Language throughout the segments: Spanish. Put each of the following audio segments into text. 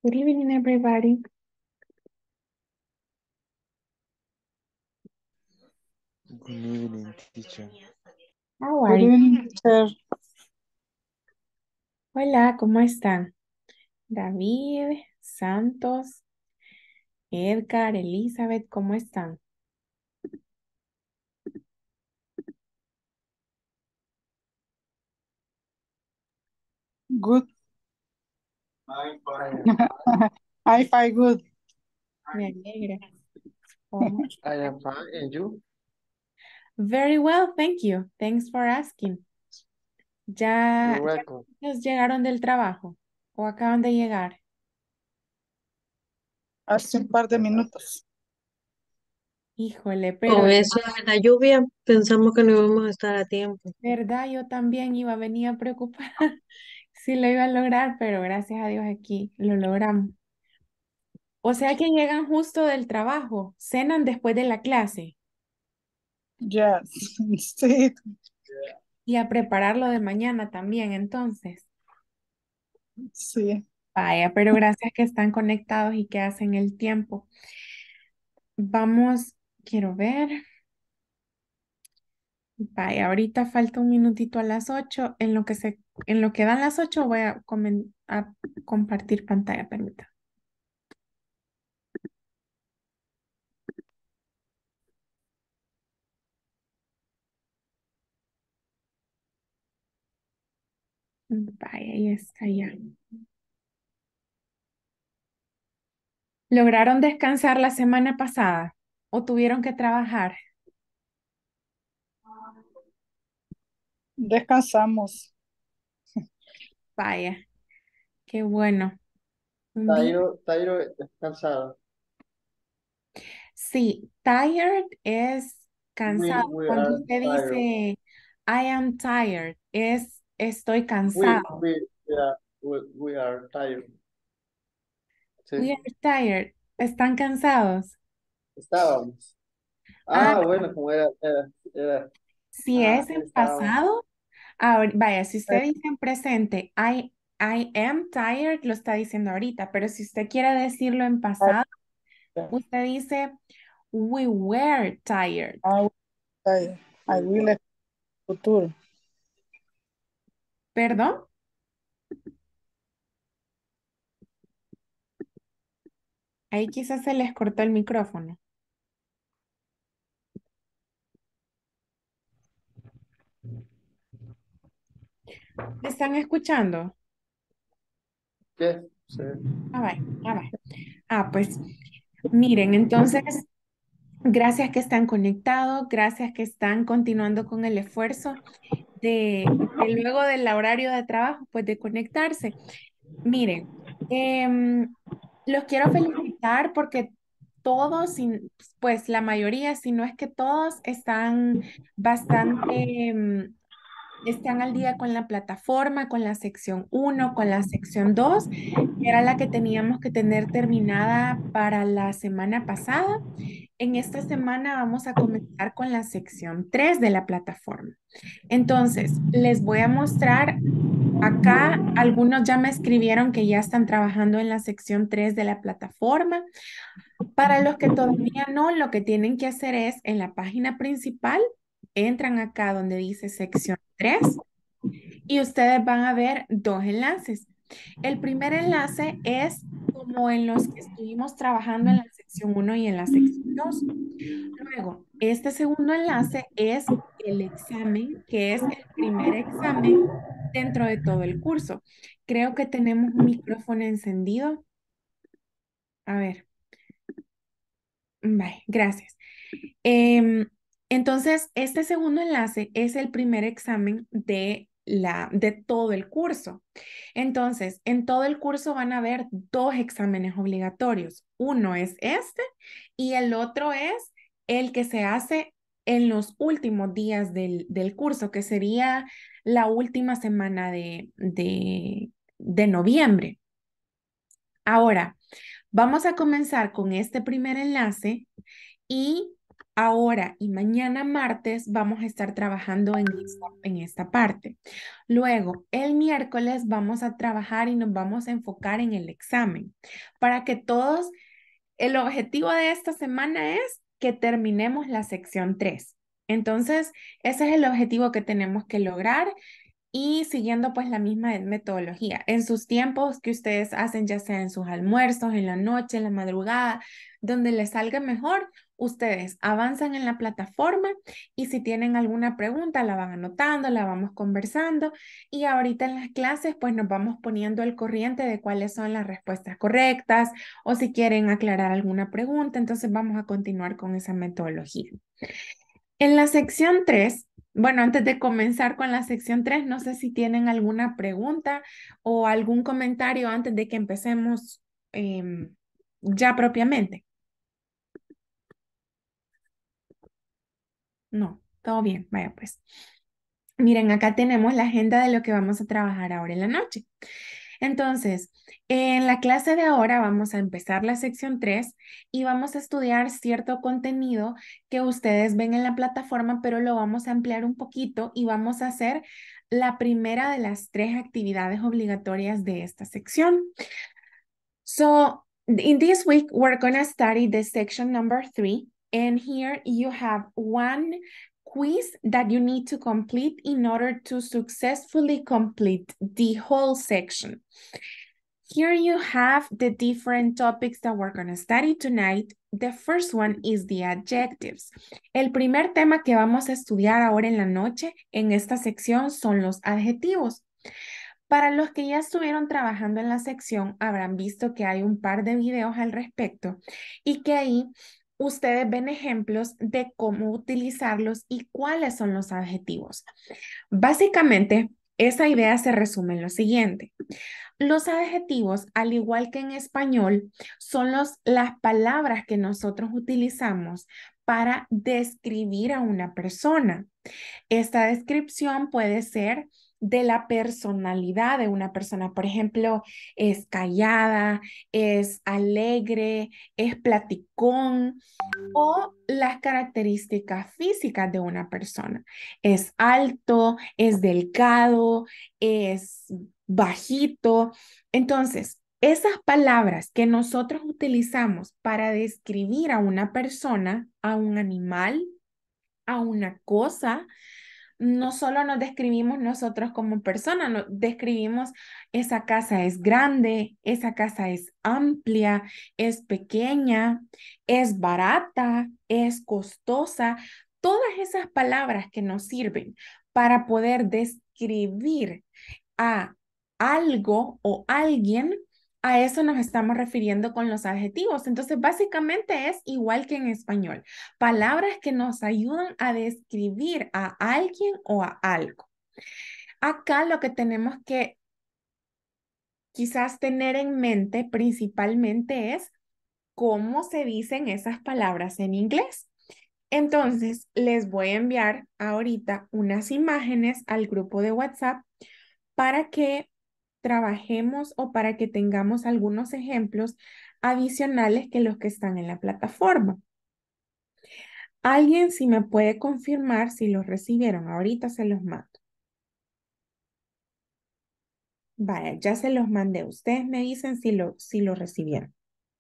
Good evening, everybody. Good evening, teacher. How are Good you? evening, teacher. Hola, ¿cómo están? David, Santos, Edgar, Elizabeth, ¿cómo están? Good. I I find good. Me alegra. ¿Cómo? am fine, and you? Very well, thank you. Thanks for asking. ¿Ya You're welcome. nos llegaron del trabajo o acaban de llegar? Hace un par de minutos. Híjole, pero Con eso de la lluvia, pensamos que no íbamos a estar a tiempo. verdad, yo también iba a venir a preocupar si lo iba a lograr, pero gracias a Dios aquí lo logramos. O sea que llegan justo del trabajo, cenan después de la clase. Yes. Sí, Y a prepararlo de mañana también, entonces. sí. Vaya, pero gracias que están conectados y que hacen el tiempo. Vamos, quiero ver. Vaya, ahorita falta un minutito a las 8. En lo que dan las 8 voy a compartir pantalla, permítame. Vaya, ahí está ya. ¿Lograron descansar la semana pasada o tuvieron que trabajar? Descansamos. Vaya, qué bueno. Un día. Tairo es cansado. Sí, tired es cansado. We Cuando are usted tired. dice I am tired, es estoy We, cansado. we, we are tired. Sí, We are tired. ¿Están cansados? estábamos. Ah, Ah, bueno, como era, si es en estábamos. pasado, vaya, si usted dice en presente I am tired, lo está diciendo ahorita, pero si usted quiere decirlo en pasado, usted dice we were tired. I will es futuro. ¿Perdón? Ahí quizás se les cortó el micrófono. ¿Me están escuchando? Yes, sí. Ah, vaya, ah, vaya. Ah, pues miren, entonces, gracias que están conectados, gracias que están continuando con el esfuerzo de luego del horario de trabajo, pues de conectarse. Miren, los quiero felicitar porque todos, pues la mayoría, si no es que todos, están bastante, están al día con la plataforma, con la sección uno, con la sección 2, que era la que teníamos que tener terminada para la semana pasada. En esta semana vamos a comenzar con la sección 3 de la plataforma. Entonces, les voy a mostrar acá, algunos ya me escribieron que ya están trabajando en la sección 3 de la plataforma. Para los que todavía no, lo que tienen que hacer es en la página principal, entran acá donde dice sección 3 y ustedes van a ver dos enlaces. El primer enlace es como en los que estuvimos trabajando en la sección uno y en la sección 2. Luego, este segundo enlace es el examen, que es el primer examen dentro de todo el curso. Creo que tenemos un micrófono encendido. A ver, vale, gracias. Em, entonces, este segundo enlace es el primer examen de todo el curso. Entonces, en todo el curso van a haber dos exámenes obligatorios. Uno es este y el otro es el que se hace en los últimos días del curso, que sería la última semana de noviembre. Ahora, vamos a comenzar con este primer enlace y ahora y mañana martes vamos a estar trabajando en esta parte. Luego, el miércoles vamos a trabajar y nos vamos a enfocar en el examen para que todos, el objetivo de esta semana es que terminemos la sección 3. Entonces, ese es el objetivo que tenemos que lograr y siguiendo pues la misma metodología. En sus tiempos que ustedes hacen, ya sea en sus almuerzos, en la noche, en la madrugada, donde les salga mejor, ustedes avanzan en la plataforma y si tienen alguna pregunta la van anotando, la vamos conversando y ahorita en las clases pues nos vamos poniendo al corriente de cuáles son las respuestas correctas o si quieren aclarar alguna pregunta, entonces vamos a continuar con esa metodología. En la sección 3, bueno, antes de comenzar con la sección 3, no sé si tienen alguna pregunta o algún comentario antes de que empecemos ya propiamente. No, todo bien, vaya pues. Miren, acá tenemos la agenda de lo que vamos a trabajar ahora en la noche. Entonces, en la clase de ahora vamos a empezar la sección 3 y vamos a estudiar cierto contenido que ustedes ven en la plataforma, pero lo vamos a ampliar un poquito y vamos a hacer la primera de las 3 actividades obligatorias de esta sección. So, in this week, we're going to study the section number 3, and here you have one quiz that you need to complete in order to successfully complete the whole section. Here you have the different topics that we're going to study tonight. The first one is the adjectives. El primer tema que vamos a estudiar ahora en la noche en esta sección son los adjetivos. Para los que ya estuvieron trabajando en la sección, habrán visto que hay un par de videos al respecto y que ahí ustedes ven ejemplos de cómo utilizarlos y cuáles son los adjetivos. Básicamente, esa idea se resume en lo siguiente. Los adjetivos, al igual que en español, son las palabras que nosotros utilizamos para describir a una persona. Esta descripción puede ser de la personalidad de una persona. Por ejemplo, es callada, es alegre, es platicón o las características físicas de una persona. Es alto, es delgado, es bajito. Entonces, esas palabras que nosotros utilizamos para describir a una persona, a un animal, a una cosa, no solo nos describimos nosotros como personas, nos describimos esa casa es grande, esa casa es amplia, es pequeña, es barata, es costosa. Todas esas palabras que nos sirven para poder describir a algo o alguien, a eso nos estamos refiriendo con los adjetivos. Entonces, básicamente es igual que en español. Palabras que nos ayudan a describir a alguien o a algo. Acá lo que tenemos que quizás tener en mente principalmente es cómo se dicen esas palabras en inglés. Entonces, les voy a enviar ahorita unas imágenes al grupo de WhatsApp para que trabajemos o para que tengamos algunos ejemplos adicionales que los que están en la plataforma. ¿Alguien si me puede confirmar si los recibieron? Ahorita se los mando. Vaya, ya se los mandé. Ustedes me dicen si lo recibieron.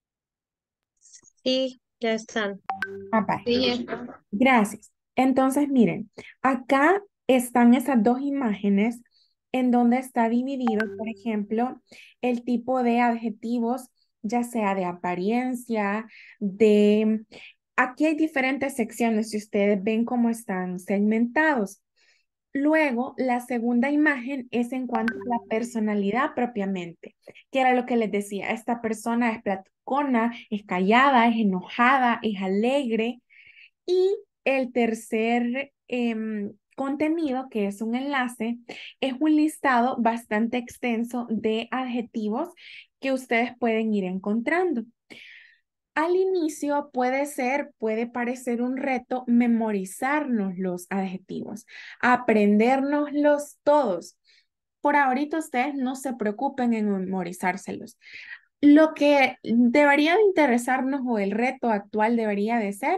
Sí, ya están. Vaya. Sí, Gracias. Entonces, miren, acá están esas dos imágenes en donde está dividido, por ejemplo, el tipo de adjetivos, ya sea de apariencia, de... Aquí hay diferentes secciones y ustedes ven cómo están segmentados. Luego, la segunda imagen es en cuanto a la personalidad propiamente, que era lo que les decía, esta persona es platicona, es callada, es enojada, es alegre. Y el tercer contenido, que es un enlace, es un listado bastante extenso de adjetivos que ustedes pueden ir encontrando. Al inicio puede parecer un reto memorizarnos los adjetivos, aprendérnoslos todos. Por ahorita ustedes no se preocupen en memorizárselos. Lo que debería de interesarnos o el reto actual debería de ser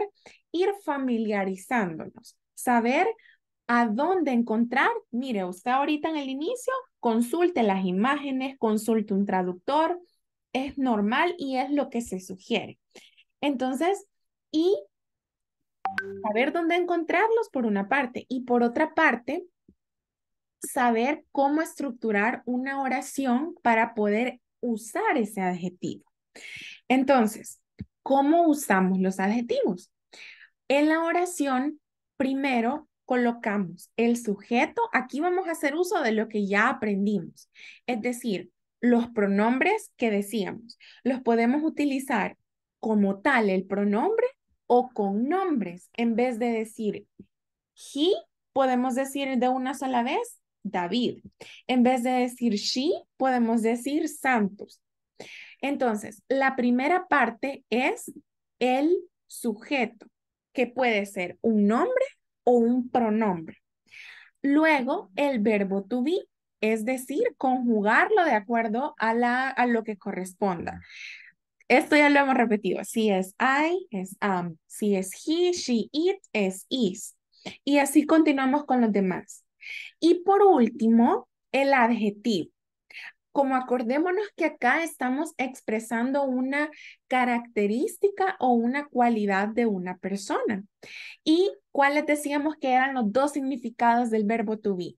ir familiarizándonos, saber a dónde encontrar. Mire, usted ahorita en el inicio, consulte las imágenes, consulte un traductor, es normal y es lo que se sugiere. Entonces, y saber dónde encontrarlos por una parte y por otra parte, saber cómo estructurar una oración para poder usar ese adjetivo. Entonces, ¿cómo usamos los adjetivos? En la oración, primero colocamos el sujeto. Aquí vamos a hacer uso de lo que ya aprendimos. Es decir, los pronombres que decíamos, los podemos utilizar como tal el pronombre o con nombres. En vez de decir he, podemos decir de una sola vez David. En vez de decir she, podemos decir Santos. Entonces, la primera parte es el sujeto, que puede ser un nombre o un pronombre. Luego, el verbo to be, es decir, conjugarlo de acuerdo a lo que corresponda. Esto ya lo hemos repetido. Si es I, es am. Si es he, she, it, es is. Y así continuamos con los demás. Y por último, el adjetivo. Como acordémonos que acá estamos expresando una característica o una cualidad de una persona. ¿Y cuáles decíamos que eran los dos significados del verbo to be?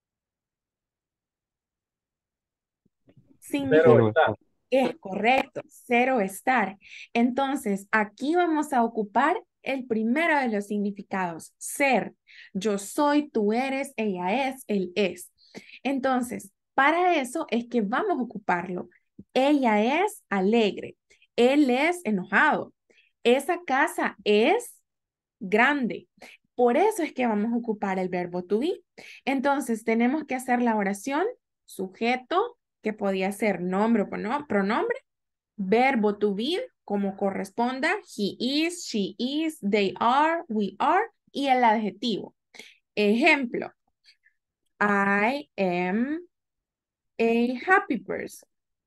Pero está. Es correcto, cero estar. Entonces, aquí vamos a ocupar el primero de los significados, ser. Yo soy, tú eres, ella es, él es. Entonces, para eso es que vamos a ocuparlo. Ella es alegre, él es enojado, esa casa es grande. Por eso es que vamos a ocupar el verbo to be. Entonces, tenemos que hacer la oración, sujeto, que podía ser nombre o pronombre, verbo to be, como corresponda, he is, she is, they are, we are, y el adjetivo. Ejemplo, I am a happy person.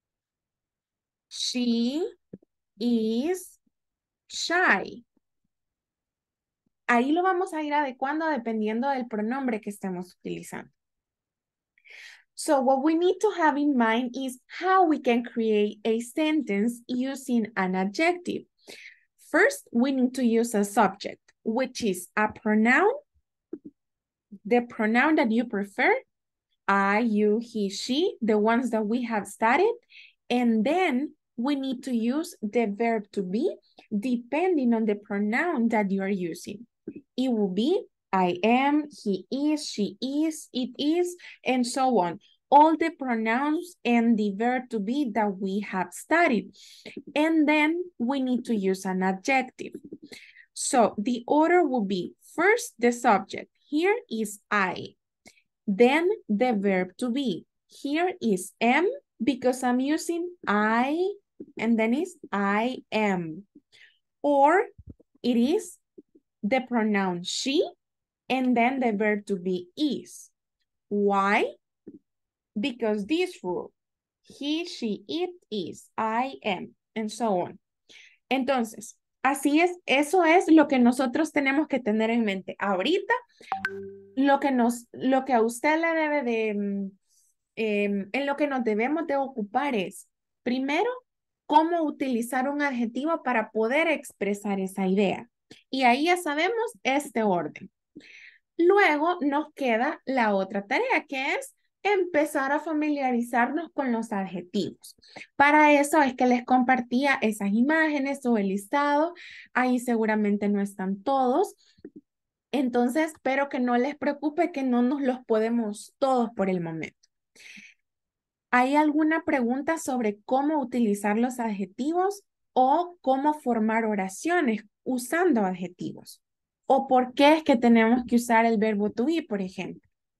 She is shy. Ahí lo vamos a ir adecuando dependiendo del pronombre que estemos utilizando. So what we need to have in mind is how we can create a sentence using an adjective. First, we need to use a subject, which is a pronoun, the pronoun that you prefer, I, you, he, she, the ones that we have studied, and then we need to use the verb to be depending on the pronoun that you are using. It will be I am, he is, she is, it is, and so on. All the pronouns and the verb to be that we have studied. And then we need to use an adjective. So the order will be first the subject. Here is I. Then the verb to be. Here is am because I'm using I and then is I am. Or it is the pronoun she and then the verb to be is. Why? Because this rule. He, she, it, is, I am, and so on. Entonces, así es, eso es lo que nosotros tenemos que tener en mente. Ahorita, lo que a usted le debe de, en lo que nos debemos de ocupar es, primero, cómo utilizar un adjetivo para poder expresar esa idea. Y ahí ya sabemos este orden. Luego nos queda la otra tarea, que es empezar a familiarizarnos con los adjetivos. Para eso es que les compartía esas imágenes o el listado. Ahí seguramente no están todos. Entonces, espero que no les preocupe que no nos los podemos todos por el momento. ¿Hay alguna pregunta sobre cómo utilizar los adjetivos o cómo formar oraciones usando adjetivos? ¿O por qué es que tenemos que usar el verbo to be, por ejemplo?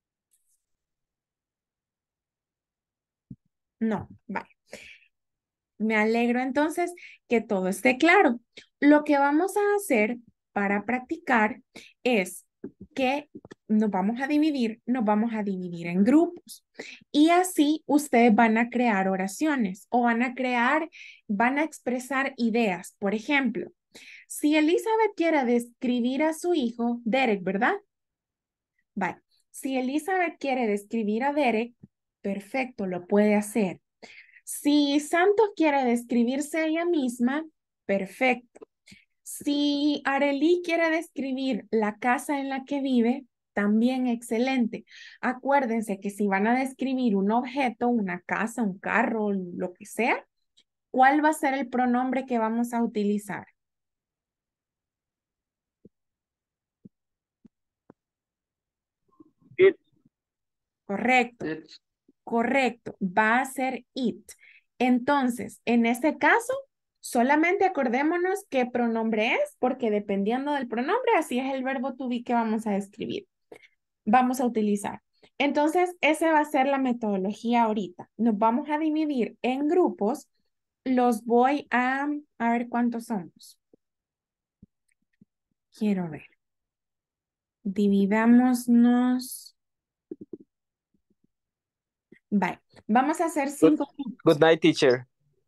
No, vale. Me alegro entonces que todo esté claro. Lo que vamos a hacer para practicar es que nos vamos a dividir en grupos. Y así ustedes van a crear oraciones o van a expresar ideas. Por ejemplo, Si Elizabeth quiere describir a su hijo, Derek, ¿verdad? Vale. Si Elizabeth quiere describir a Derek, perfecto, lo puede hacer. Si Santos quiere describirse a ella misma, perfecto. Si Arely quiere describir la casa en la que vive, también excelente. Acuérdense que si van a describir un objeto, una casa, un carro, lo que sea, ¿cuál va a ser el pronombre que vamos a utilizar? It. Correcto. It's. Correcto, va a ser it. Entonces, en este caso, solamente acordémonos qué pronombre es, porque dependiendo del pronombre, así es el verbo to be que vamos a describir, vamos a utilizar. Entonces, esa va a ser la metodología ahorita. Nos vamos a dividir en grupos. Los voy a ver cuántos somos. Quiero ver. Dividámonos. Bye. Vamos a hacer Good, 5 grupos. good night, teacher.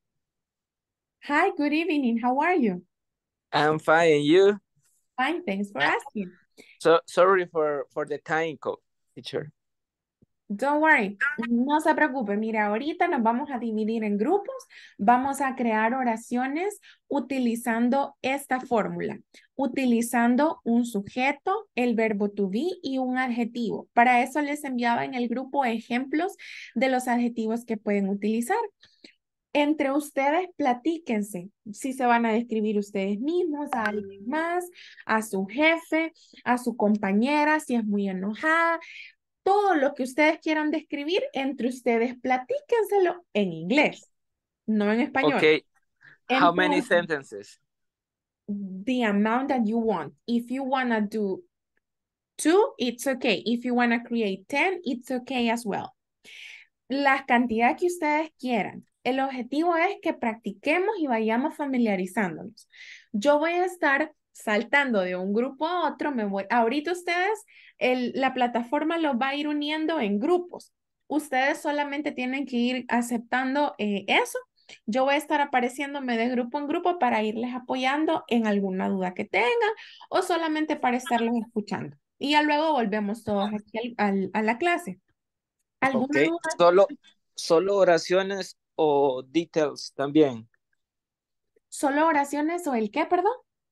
Hi, good evening. How are you? I'm fine, and you? Fine, thanks for asking. So sorry for the time code, teacher. Don't worry, no se preocupe. Mira, ahorita nos vamos a dividir en grupos. Vamos a crear oraciones utilizando esta fórmula, utilizando un sujeto, el verbo to be y un adjetivo. Para eso les enviaba en el grupo ejemplos de los adjetivos que pueden utilizar. Entre ustedes, platíquense si se van a describir ustedes mismos, a alguien más, a su jefe, a su compañera, si es muy enojada. Todo lo que ustedes quieran describir, entre ustedes platíquenselo en inglés, no en español. Okay. How many Entonces, sentences? the amount that you want. If you want to do 2, it's okay. If you want to create 10, it's okay as well. La cantidad que ustedes quieran. El objetivo es que practiquemos y vayamos familiarizándonos. Yo voy a estar saltando de un grupo a otro. Ahorita ustedes, la plataforma los va a ir uniendo en grupos. Ustedes solamente tienen que ir aceptando eso. Yo voy a estar apareciéndome de grupo en grupo para irles apoyando en alguna duda que tengan o solamente para estarlos escuchando. Y ya luego volvemos todos aquí a la clase. ¿Alguna Okay. duda? Solo oraciones o details también. ¿Solo oraciones o el qué, perdón?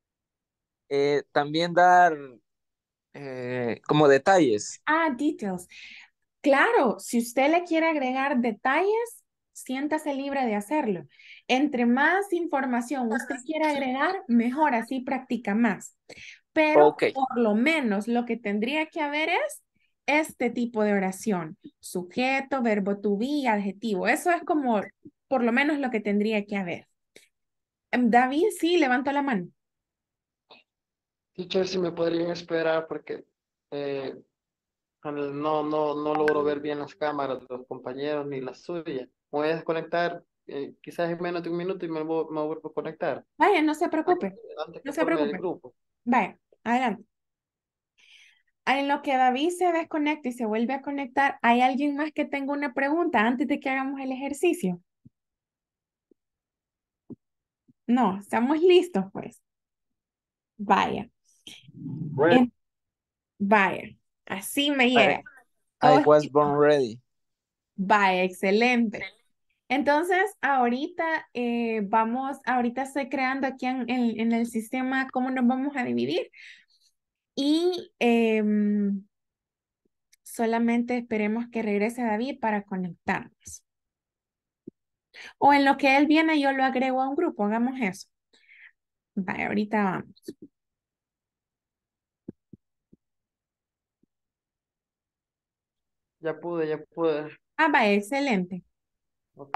También dar como detalles. Details. Claro, si usted le quiere agregar detalles, siéntase libre de hacerlo. Entre más información usted quiere agregar, mejor, así practica más. Pero Okay. por lo menos lo que tendría que haber es este tipo de oración. Sujeto, verbo to be y adjetivo. Eso es como por lo menos lo que tendría que haber. David, sí, levantó la mano. Teacher, si me podrían esperar porque eh, no logro ver bien las cámaras de los compañeros ni las suyas. Voy a desconectar quizás en menos de un minuto y me vuelvo a conectar Vaya, no se antes, preocupe. antes No que se forme el preocupe. grupo. Vaya, adelante. En lo que David se desconecta y se vuelve a conectar, ¿hay alguien más que tenga una pregunta antes de que hagamos el ejercicio? No, estamos listos, pues. Vaya, Ready. vaya, así me I, llega. I Todos, was born ready. vaya, excelente. Entonces, ahorita ahorita estoy creando aquí en el sistema cómo nos vamos a dividir y solamente esperemos que regrese David para conectarnos. O en lo que él viene, yo lo agrego a un grupo, hagamos eso. Vale, ahorita vamos. Ya pude, ya pude. Vaya, excelente. Ok.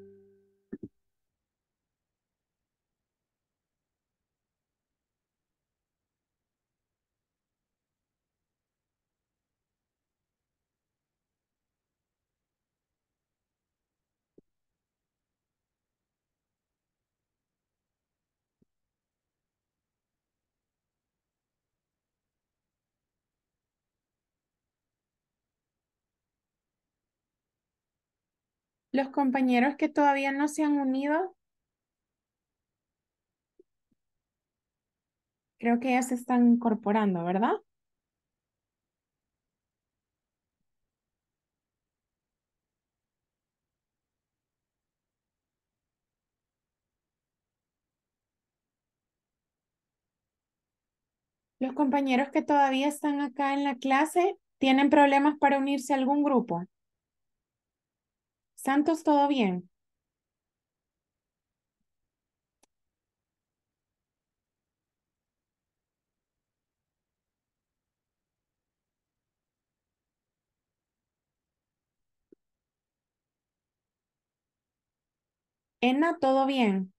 Los compañeros que todavía no se han unido, Creo que ya se están incorporando, ¿verdad? Los compañeros que todavía están acá en la clase, ¿tienen problemas para unirse a algún grupo? Santos, ¿todo bien? Ena, ¿todo bien?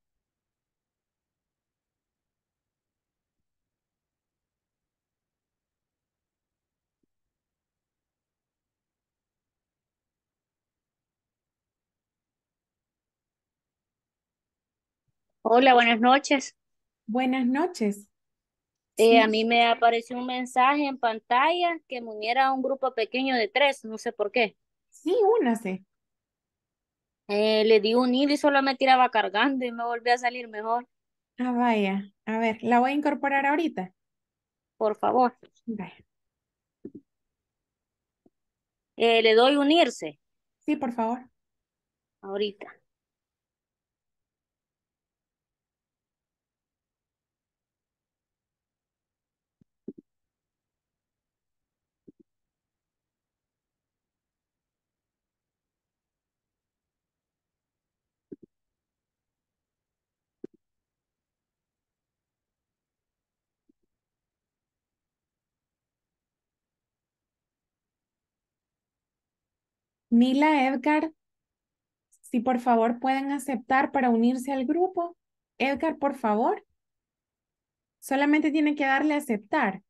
Hola, buenas noches. Buenas noches. A Sí, mí me apareció un mensaje en pantalla que me uniera a un grupo pequeño de 3, no sé por qué. sí, únase. Le di unir y solo me tiraba cargando y me volvió a salir mejor. Ah, vaya. A ver, la voy a incorporar ahorita. Por favor. Vaya. Le doy unirse Sí, por favor. ahorita. Mila, Edgar, si por favor pueden aceptar para unirse al grupo. Edgar, por favor. Solamente tiene que darle a aceptar.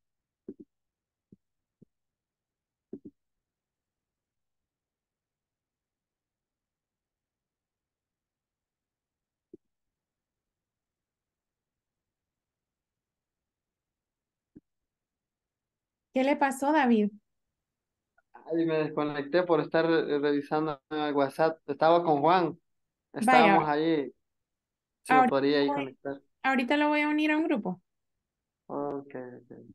¿Qué le pasó, David? Ahí me desconecté por estar revisando el WhatsApp. Estaba con Juan. Vaya, Estábamos ahí. Si me ahorita podría lo ahí voy, conectar. ahorita lo voy a unir a un grupo. Ok, ok.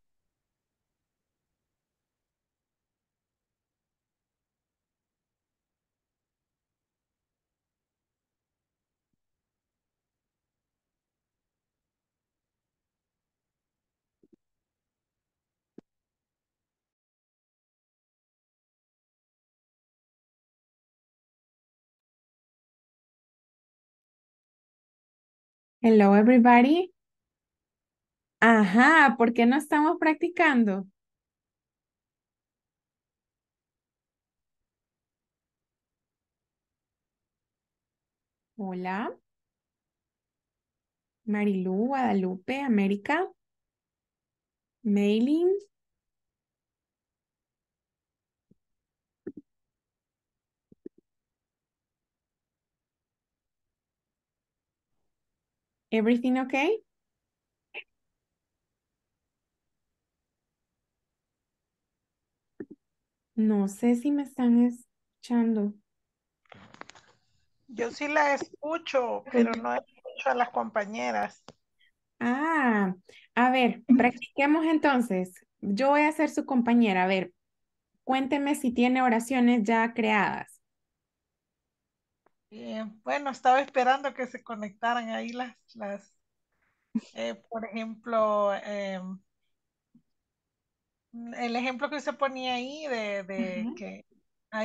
Hello, everybody. Ajá, ¿por qué no estamos practicando? Hola, Marilú, Guadalupe, América, Mailing, everything okay? No sé si me están escuchando. Yo sí la escucho, pero no escucho a las compañeras. Ah, a ver, practiquemos entonces. Yo voy a ser su compañera. A ver, cuénteme si tiene oraciones ya creadas. Bueno, estaba esperando que se conectaran ahí por ejemplo, el ejemplo que se ponía ahí de Ajá. que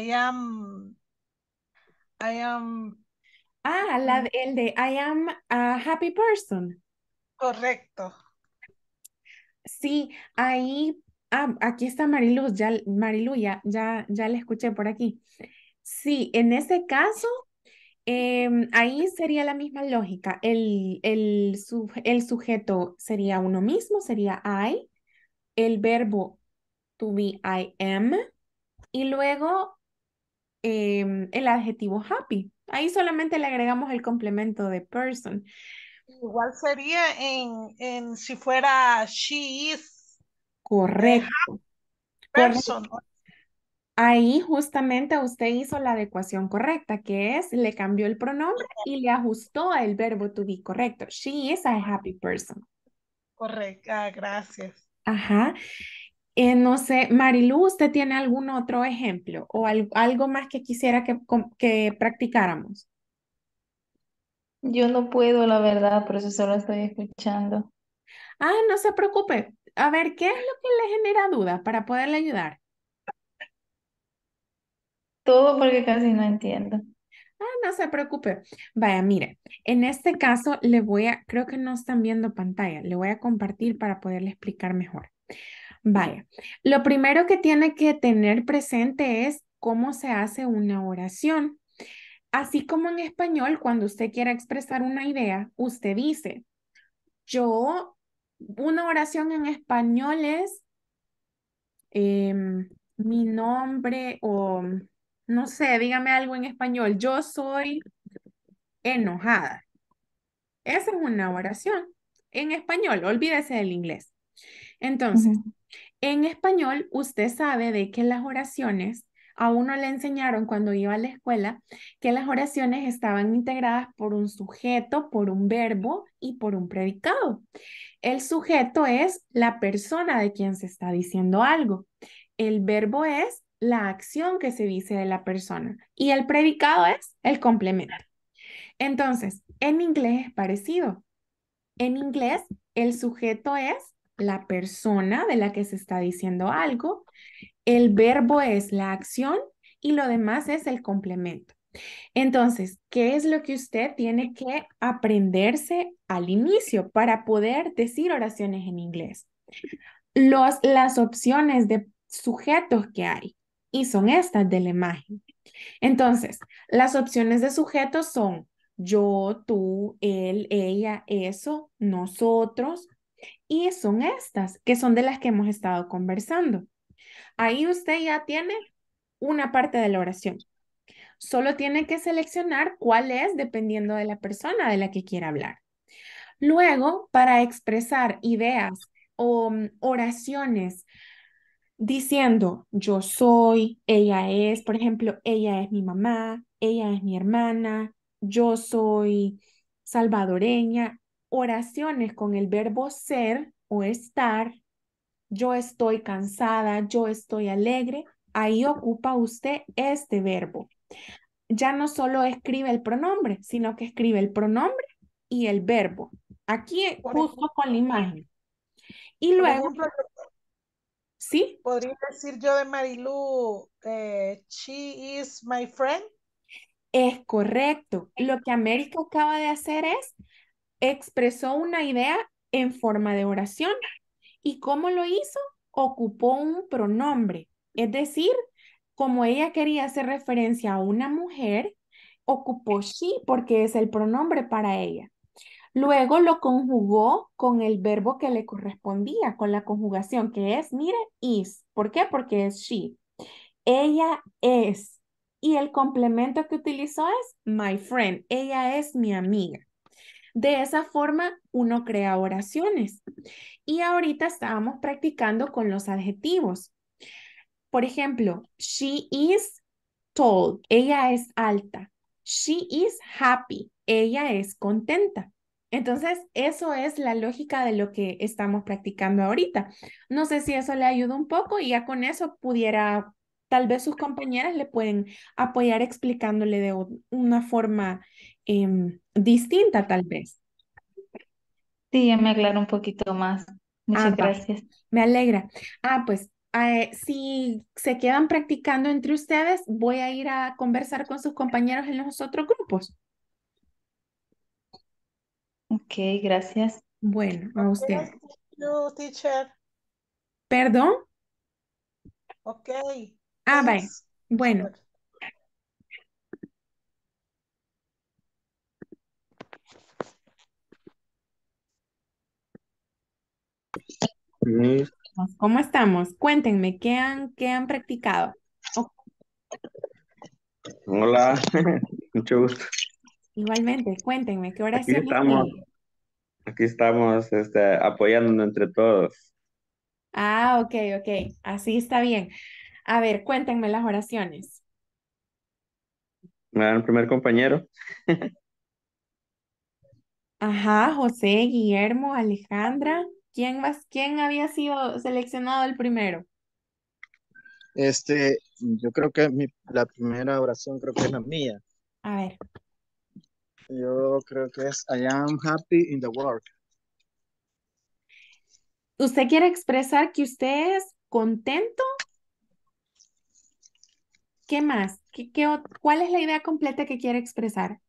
I am, Ah, mm, el de I am a happy person. correcto. Sí, ahí, aquí está Mariluz, Marilu, ya la escuché por aquí. Sí, en ese caso, ahí sería la misma lógica. El sujeto sería uno mismo, sería I, el verbo to be, I am, y luego el adjetivo happy. Ahí solamente le agregamos el complemento de person. Igual sería en si fuera she is a Correcto, correcto. person. Ahí justamente usted hizo la adecuación correcta, que es le cambió el pronombre y le ajustó el verbo to be correcto. She is a happy person. correcto. Ah, gracias. Ajá. No sé, Marilu, ¿usted tiene algún otro ejemplo o algo más que quisiera que practicáramos? Yo no puedo, la verdad, por eso solo estoy escuchando. Ah, no se preocupe. A ver, ¿qué es lo que le genera duda para poderle ayudar? Todo porque casi no entiendo. Ah, no se preocupe. Vaya, mire, en este caso creo que no están viendo pantalla, le voy a compartir para poderle explicar mejor. Vaya, lo primero que tiene que tener presente es cómo se hace una oración. Así como en español, cuando usted quiera expresar una idea, usted dice, una oración en español es mi nombre o, no sé, dígame algo en español, yo soy enojada. Esa es una oración en español, olvídese del inglés. Entonces, Ujú. en español, usted sabe de que las oraciones, a uno le enseñaron cuando iba a la escuela, que las oraciones estaban integradas por un sujeto, por un verbo y por un predicado. El sujeto es la persona de quien se está diciendo algo. El verbo es la acción que se dice de la persona y el predicado es el complemento. Entonces, en inglés es parecido. En inglés, el sujeto es la persona de la que se está diciendo algo, el verbo es la acción y lo demás es el complemento. Entonces, ¿qué es lo que usted tiene que aprenderse al inicio para poder decir oraciones en inglés? Las opciones de sujetos que hay y son estas de la imagen. Entonces, las opciones de sujetos son yo, tú, él, ella, eso, nosotros, y son estas, que son de las que hemos estado conversando. Ahí usted ya tiene una parte de la oración. Solo tiene que seleccionar cuál es dependiendo de la persona de la que quiera hablar. Luego, para expresar ideas o oraciones diciendo yo soy, ella es, por ejemplo, ella es mi mamá, ella es mi hermana, yo soy salvadoreña, oraciones con el verbo ser o estar, yo estoy cansada, yo estoy alegre, ahí ocupa usted este verbo. Ya no solo escribe el pronombre, sino que escribe el pronombre y el verbo. Aquí Por justo ejemplo, con la imagen. Y por luego, ejemplo, ¿sí? podría decir yo de Marilu, she is my friend. Es correcto. Lo que América acaba de hacer es expresó una idea en forma de oración. ¿Y cómo lo hizo? Ocupó un pronombre. Es decir, como ella quería hacer referencia a una mujer, ocupó she porque es el pronombre para ella. Luego lo conjugó con el verbo que le correspondía, con la conjugación que es, mire, is. ¿Por qué? Porque es she. Ella es. Y el complemento que utilizó es my friend. Ella es mi amiga. De esa forma, uno crea oraciones. Y ahorita estábamos practicando con los adjetivos. Por ejemplo, she is tall. Ella es alta. She is happy. Ella es contenta. Entonces, eso es la lógica de lo que estamos practicando ahorita. No sé si eso le ayuda un poco y ya con eso pudiera, tal vez sus compañeras le pueden apoyar explicándole de una forma distinta, tal vez. Sí, ya me aclaro un poquito más. Ah, Muchas va, gracias. me alegra. Pues si se quedan practicando entre ustedes, voy a ir a conversar con sus compañeros en los otros grupos. Ok, gracias. Bueno, a Okay, usted. thank you, teacher. ¿Perdón? Okay, Vaya. thanks, Bueno, teacher. Mm, ¿cómo estamos? Cuéntenme, ¿qué han practicado? Oh, Hola, mucho gusto. igualmente, cuéntenme, ¿qué Aquí oraciones estamos, tienen? aquí estamos, apoyándonos entre todos. Ok, ok, así está bien. A ver, cuéntenme las oraciones. Me dan el primer compañero. Ajá, José, Guillermo, Alejandra. ¿Quién había sido seleccionado el primero? Yo creo que la primera oración creo que es la mía. A ver, Yo creo que es I am happy in the work. ¿usted quiere expresar que usted es contento? ¿Qué más? ¿Cuál es la idea completa que quiere expresar?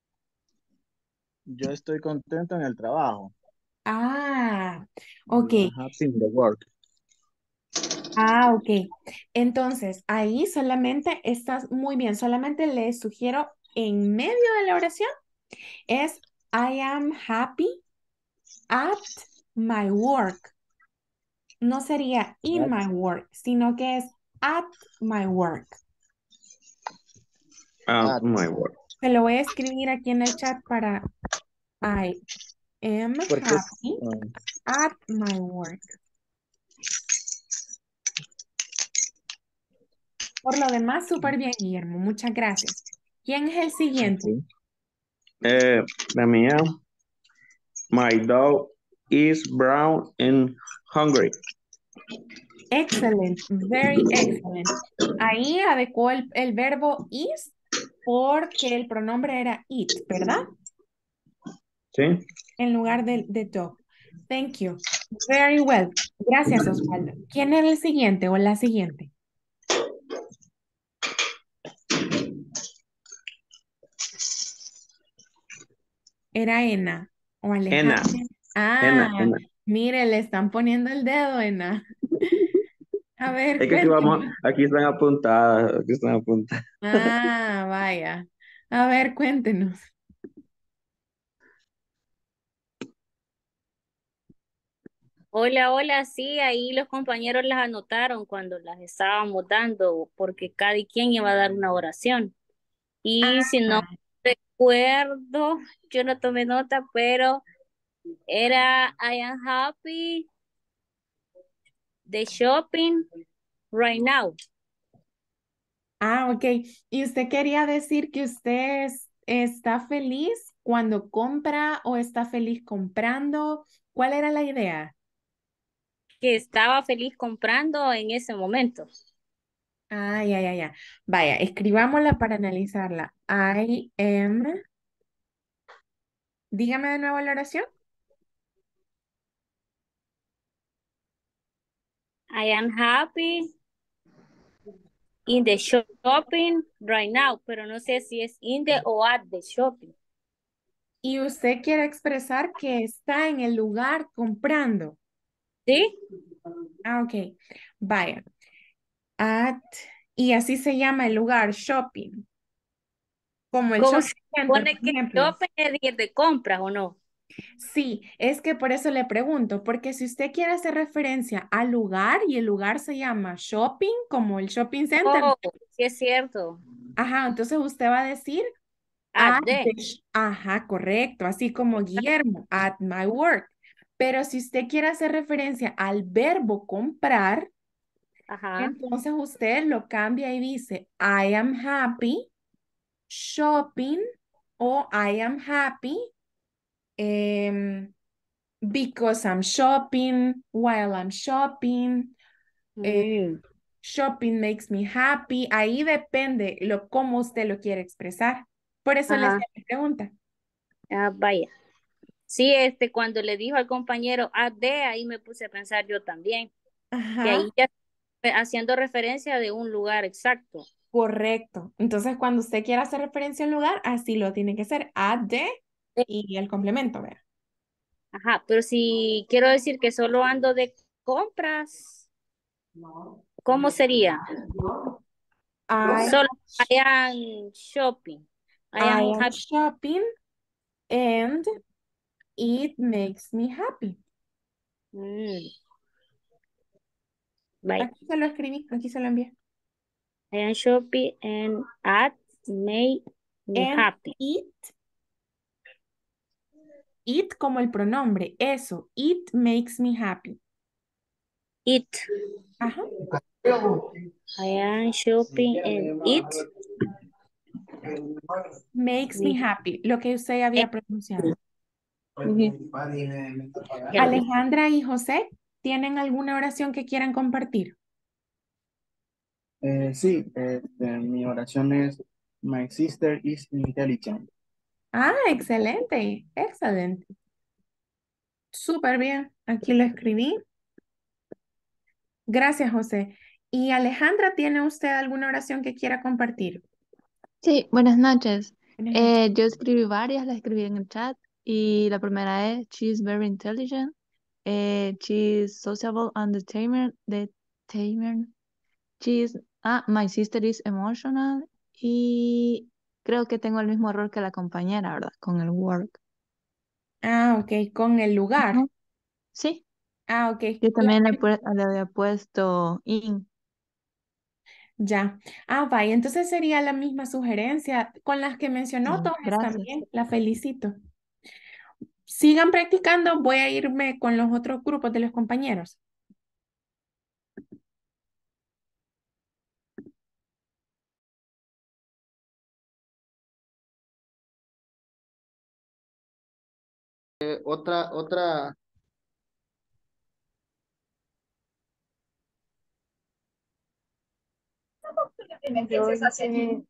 Yo estoy contento en el trabajo. Ah, ok. I am happy in the work. Ah, ok. Entonces, ahí solamente estás muy bien. Solamente le sugiero en medio de la oración es I am happy at my work. No sería in At, my work, sino que es at my work. at, My word. Se lo voy a escribir aquí en el chat para I am porque happy at my work. Por lo demás, súper bien, Guillermo. Muchas gracias. ¿Quién es el siguiente? ok. La mía, my dog is brown and hungry. Excellent, very excellent. Ahí adecuó el verbo is porque el pronombre era it, ¿verdad? ¿Sí? En lugar de dog. Thank you. Very well. Gracias, Osvaldo. ¿Quién es el siguiente o la siguiente? Era Ena o Ena, Alejandra. Ah, Ena. mire, le están poniendo el dedo, Ena. A ver, Es que cuénteme. aquí están apuntadas, aquí están apuntadas. Ah, vaya. A ver, cuéntenos. Hola, hola, sí, ahí los compañeros las anotaron cuando las estábamos dando, porque cada quien iba a dar una oración. Y si no Ah, recuerdo, yo no tomé nota, pero era I am happy the shopping right now. ah, ok. ¿Y usted quería decir que usted está feliz cuando compra o está feliz comprando? ¿Cuál era la idea? Que estaba feliz comprando en ese momento. Ah, ya, ya, ya. Vaya, escribámosla para analizarla. I am. Dígame de nuevo la oración. I am happy in the shopping right now, pero no sé si es in the o at the shopping. Y usted quiere expresar que está en el lugar comprando. ¿Sí? Ah, ok. Vaya. At. Y así se llama el lugar, shopping. Como el ¿Cómo se shopping center, supone por que ejemplo. shopping es ir de compras o no? Sí, es que por eso le pregunto, porque si usted quiere hacer referencia al lugar y el lugar se llama shopping, como el shopping center, Oh, sí es cierto. ajá, entonces usted va a decir At the the. ajá, correcto, así como Guillermo, at my work. Pero si usted quiere hacer referencia al verbo comprar, Ajá. entonces usted lo cambia y dice I am happy shopping o I am happy em, because I'm shopping, while I'm shopping, Mm, shopping makes me happy. Ahí depende cómo usted lo quiere expresar. Por eso le ajá. hacía la pregunta. Ah, vaya. Sí, cuando le dijo al compañero at the, ahí me puse a pensar yo también, que Ajá, ahí ya haciendo referencia de un lugar exacto. correcto. Entonces, cuando usted quiera hacer referencia al lugar, así lo tiene que hacer. At the y el complemento, ¿verdad? Ajá, pero si quiero decir que solo ando de compras, ¿cómo sería? I, Solo I am shopping. I I am am happy. shopping and it makes me happy. Mm, bye. Aquí se lo escribí, aquí se lo envié. I am shopping and at make me And happy. it como el pronombre, eso, it makes me happy. It. Ajá, I am shopping and it makes me me happy, lo que usted había pronunciado. Alejandra y José, ¿tienen alguna oración que quieran compartir? Sí, mi oración es My sister is intelligent. Ah, excelente, excelente. Súper bien, aquí lo escribí. Gracias, José. Y Alejandra, ¿tiene usted alguna oración que quiera compartir? Sí, buenas noches. Buenas noches. Yo escribí varias, las escribí en el chat y la primera es She's very intelligent. She's sociable and determined. My sister is emotional y creo que tengo el mismo error que la compañera, ¿verdad? Con el work. Ah, ok, con el lugar. Ujú. Sí, Ah, ok. yo también le había puesto in. Ya. Ah, vaya, entonces sería la misma sugerencia con las que mencionó, todas están Gracias. bien, la felicito. Sigan practicando, voy a irme con los otros grupos de los compañeros. Otra, Yo hice,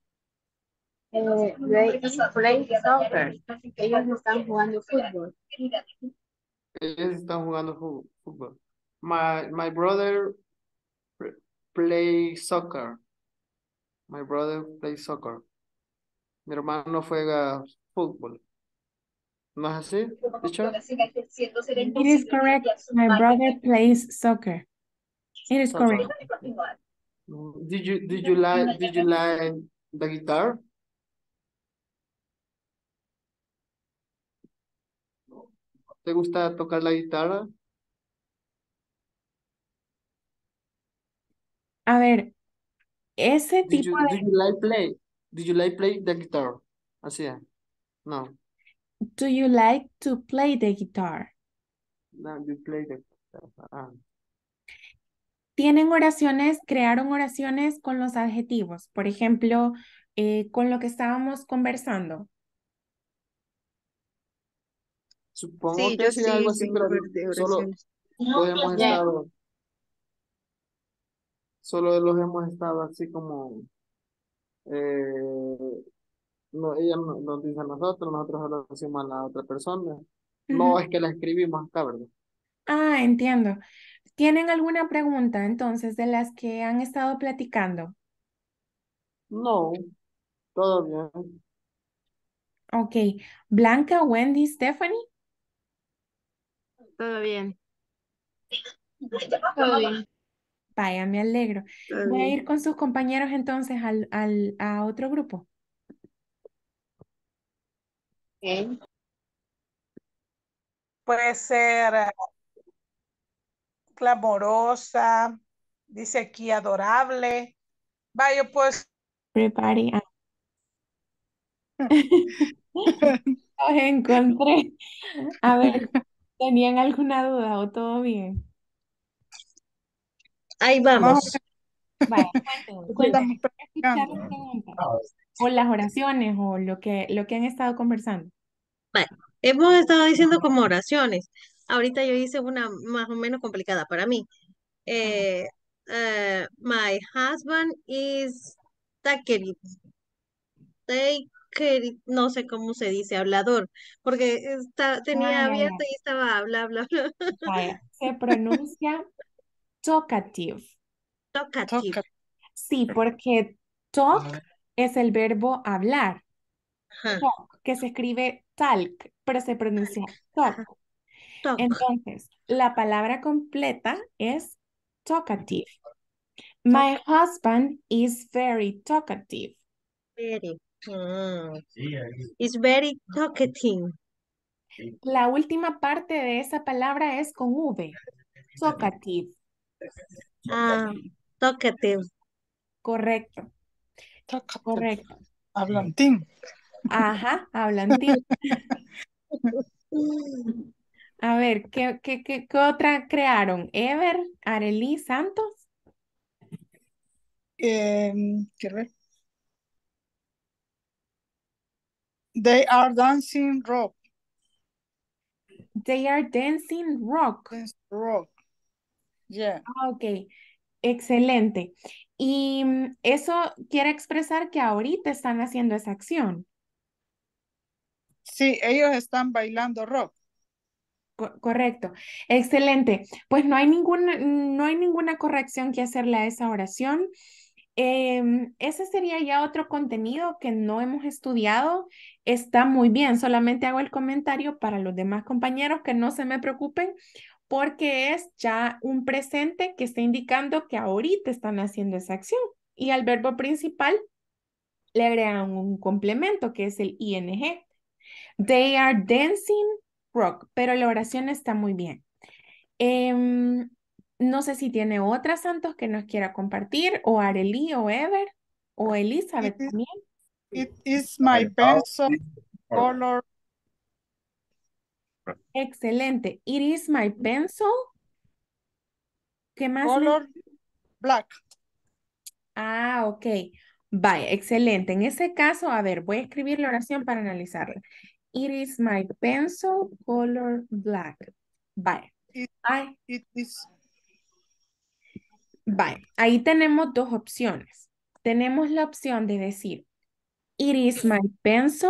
they play soccer. Ellos están jugando fútbol. ellos están jugando fútbol. My brother play soccer. My brother plays soccer. Mi hermano juega fútbol. ¿No es así, teacher? It is correct. My brother plays soccer. It is Soccer. correct. Did you like the guitar? ¿Te gusta tocar la guitarra? A ver, ese Did tipo you did you like play? Did you like play the guitar? Así es. No. do you like to play the guitar? No, you play the guitar. Ah. Tienen oraciones, crearon oraciones con los adjetivos. Por ejemplo, con lo que estábamos conversando. Supongo Sí, que yo sí, algo sí así, tengo pero varias solo oraciones. los hemos Ya. estado, solo los hemos estado así como, eh, no, ella nos dice a nosotros, nosotros lo decimos a la otra persona. No Ujú. es que la escribimos acá, ¿verdad? Ah, entiendo. ¿Tienen alguna pregunta entonces de las que han estado platicando? No, todo bien. Ok. Blanca, Wendy, Stephanie. Todo bien, Todo bien. Vaya, me alegro. todo Voy a bien. ir con sus compañeros entonces a otro grupo. Ok. Puede ser clamorosa, dice aquí adorable. Vaya, pues, Prepare. Los encontré. A ver, ¿tenían alguna duda o todo bien? Ahí Más o vamos. Vaya, menos cuéntenme. estamos Quiero escuchar practicando. las preguntas o las oraciones o lo que han estado conversando. Vale, hemos estado diciendo como oraciones. Ahorita yo hice una más o menos complicada para mí. Ah, Eh, my husband is talkative. No sé cómo se dice, hablador, porque tenía ya, abierto ya. y estaba bla, bla. Vaya, se pronuncia talkative. Talkative. Toca. Sí, porque talk es el verbo hablar. Ajá. Talk, que se escribe talk, pero se pronuncia talk. Ajá. Talk. Entonces, la palabra completa es talkative. Toca. My husband is very talkative. Very. Mm. Is very talkative. La última parte de esa palabra es con V. Talkative. Ah, talkative. Correcto, Toca. correcto. Hablantín. Ajá, hablan tío. A ver, ¿qué otra crearon? Ever, Arely, Santos. Quiero ver. They are dancing rope. They are dancing rock. Dance rock. Yeah. Ah, ok, excelente. Y eso quiere expresar que ahorita están haciendo esa acción. Sí, ellos están bailando rock. Correcto, excelente. Pues no hay ninguna corrección que hacerle a esa oración. Ese sería ya otro contenido que no hemos estudiado. Está muy bien, solamente hago el comentario para los demás compañeros que no se me preocupen porque es ya un presente que está indicando que ahorita están haciendo esa acción. Y al verbo principal le agregan un complemento que es el ing. They are dancing rock, pero la oración está muy bien. Em, no sé si tiene otra Santos que nos quiera compartir, o Arely o Ever, o Elizabeth también. It is my pencil color. Excelente. It is my pencil. ¿Qué más? Color black. Ah, ok. Vaya, excelente. En ese caso, a ver, voy a escribir la oración para analizarla. It is my pencil color black. Vaya. It is. Vaya. Ahí tenemos dos opciones. Tenemos la opción de decir, it is my pencil.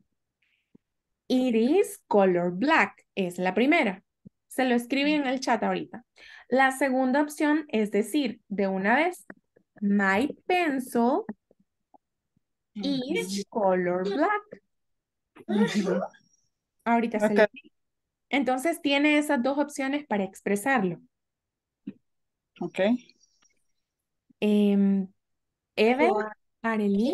It is color black. Es la primera. Se lo escribí en el chat ahorita. La segunda opción es decir, de una vez, my pencil is color black. Ahorita se lo digo. Entonces tiene esas dos opciones para expresarlo. Ok. Ever, Arely.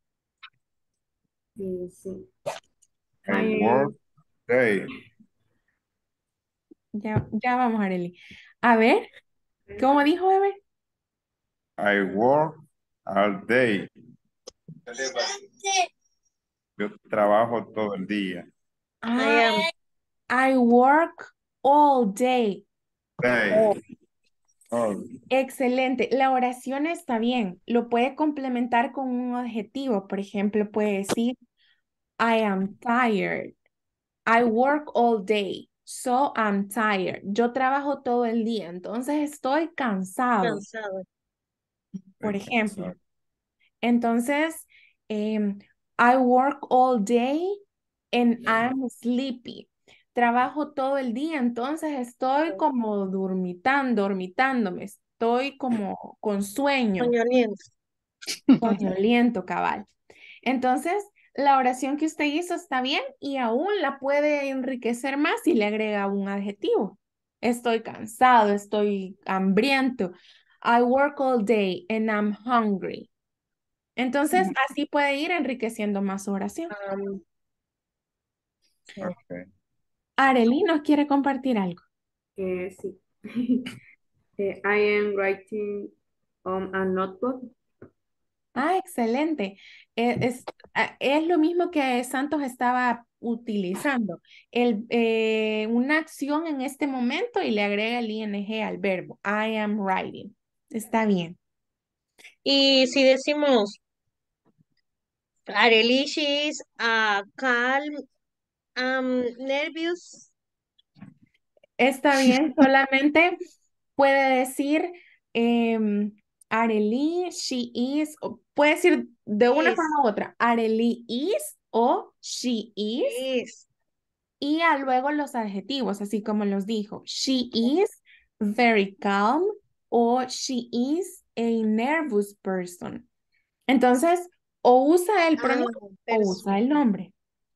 Sí. I work day. Ya vamos, Arely. A ver, ¿cómo dijo Ever? I work all day. Yo trabajo todo el día. I work all day. Day. Oh, Excelente. La oración está bien. Lo puede complementar con un adjetivo. Por ejemplo, puede decir, I am tired. I work all day. So I'm tired. Yo trabajo todo el día, entonces estoy cansado. Por ejemplo. Entonces, I work all day and I'm sleepy. Trabajo todo el día, entonces estoy como dormitándome, estoy como con sueño. Soñoliento, cabal. Entonces, la oración que usted hizo está bien y aún la puede enriquecer más si le agrega un adjetivo. Estoy cansado, estoy hambriento. I work all day and I'm hungry. Entonces, así puede ir enriqueciendo más su oración. okay. Arely nos quiere compartir algo. Sí. I am writing on a notebook. Ah, excelente. Es lo mismo que Santos estaba utilizando. Una acción en este momento y le agrega el ing al verbo. I am writing. Está bien. Y si decimos, Arely, she is calm, nervous. Está bien, solamente puede decir Arely, she is, o puede decir de una forma u otra, Arely is o she is. Y luego los adjetivos, así como los dijo. She is very calm o she is a nervous person. Entonces, o usa el pronombre o usa el nombre.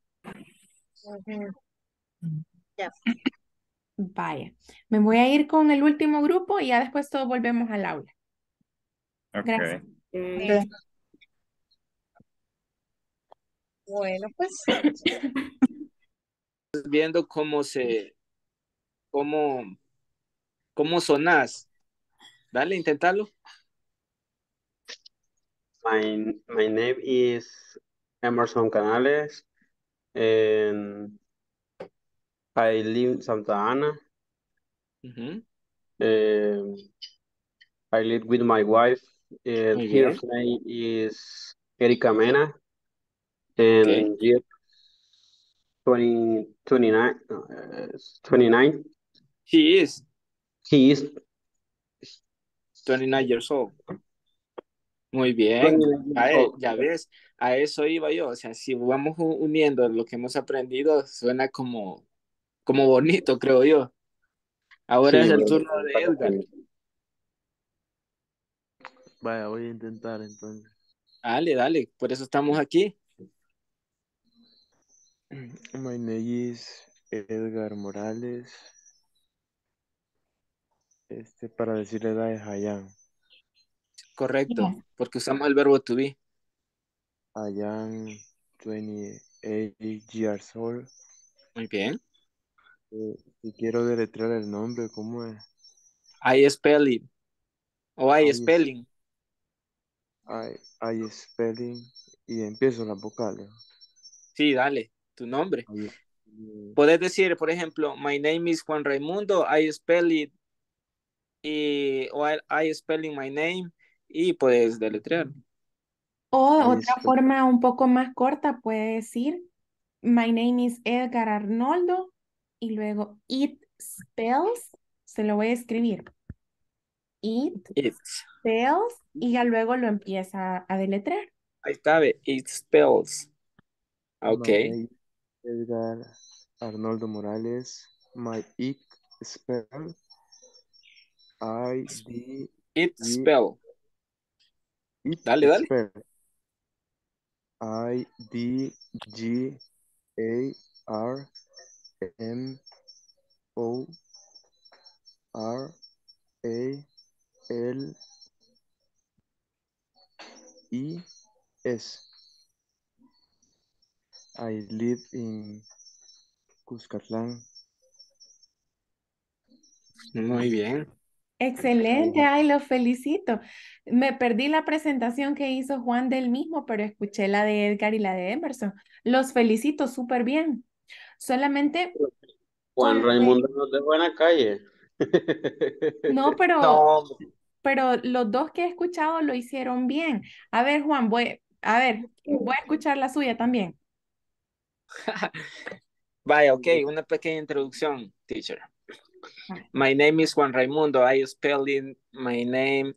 Ya. Vaya, me voy a ir con el último grupo y ya después todos volvemos al aula. Gracias. Bueno, pues. Viendo cómo sonás. Dale, intentalo. My name is Emerson Canales and I live in Santa Ana. I live with my wife and Muy her bien. name is Erika Mena and 20, 29, 29. He is He is 29 years old. Muy bien. 29 years old. Ya ves, a eso iba yo. O sea, si vamos uniendo lo que hemos aprendido, suena como bonito, creo yo. Ahora Sí, es el bro. turno de Edgar. Vaya, voy a intentar entonces. Dale, dale, por eso estamos aquí. My name is Edgar Morales. Para decir la edad es Hayan. Correcto, porque usamos el verbo to be. Hayan, 28 years old. Muy bien. Si quiero deletrear el nombre, ¿cómo es? I spelling. O I I, spelling. I spelling. Y empiezo las vocales. Sí, dale, tu nombre. I, Puedes decir, por ejemplo, my name is Juan Raimundo, I spell it, o I spelling my name, y puedes deletrear. O I otra spell, forma un poco más corta puede decir, my name is Edgar Arnoldo, y luego it spells, se lo voy a escribir, it It's. spells, y ya luego lo empieza a deletrear. Ahí está, ve, it spells. Ok. my name is Edgar Arnoldo Morales. My ick spell. I, D, It G, spell. it Dale, dale. spell. I, D, G, A, R, M, O, R, A, L, E, S. I live in Cuscatlán. Muy bien. Excelente, ay, los felicito. Me perdí la presentación que hizo Juan del mismo, pero escuché la de Edgar y la de Emerson. Los felicito súper bien. Solamente con Juan lo de- Raimundo no es de buena calle. no, No, pero los dos que he escuchado lo hicieron bien. A ver, Juan, voy a escuchar la suya también. vaya, ok, una pequeña introducción, teacher. Ah, My name is Juan Raimundo. I spelling my name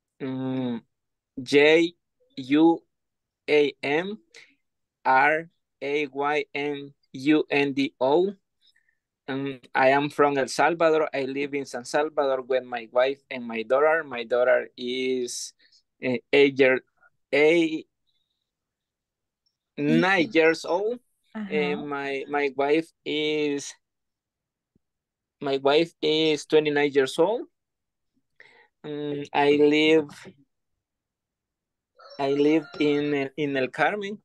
Jayuamraymundo. I am from El Salvador. I live in San Salvador with my wife and my daughter. My daughter is 9 years old. ajá. And my wife is 29 years old. I live in El Carmen.